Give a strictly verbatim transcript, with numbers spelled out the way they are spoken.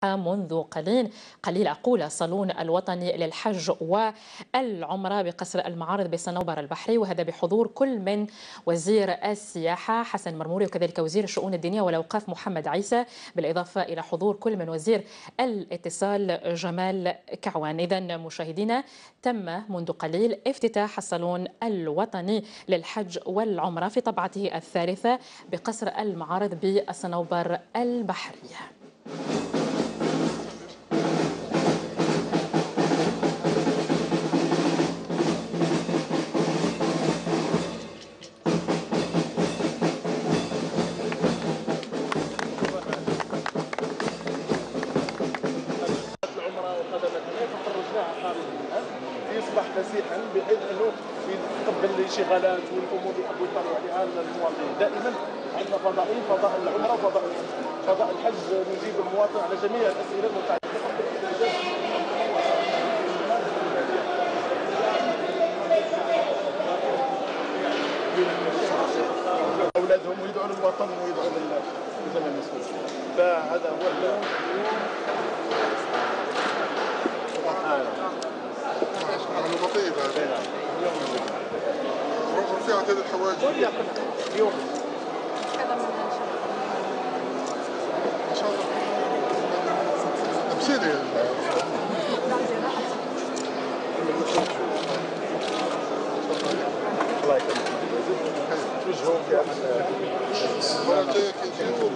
منذ قليل قليل أقول الصالون الوطني للحج والعمرة بقصر المعارض بصنوبر البحري، وهذا بحضور كل من وزير السياحة حسن مرموري وكذلك وزير الشؤون الدينية والأوقاف محمد عيسى، بالإضافة إلى حضور كل من وزير الاتصال جمال كعوان. إذن مشاهدينا، تم منذ قليل افتتاح الصالون الوطني للحج والعمرة في طبعته الثالثة بقصر المعارض بصنوبر البحري. يصبح فسيحا بحيث انه يتقبل الانشغالات والامور اللي يحبوا يطلعوا عليها المواطنين. دائما عندنا فضائيين، فضاء العمره وفضاء فضاء الحج، نجيب المواطن على جميع الاسئله المتعلقه اولادهم ويدعوا للوطن ويدعوا للزمن المسؤول. فهذا هو عملوا لطيفة رفع عدد الحواجز اليوم ان شاء الله. تمثيلي الله يكرمك. توجهوا في احد المره الجايه كي نجيو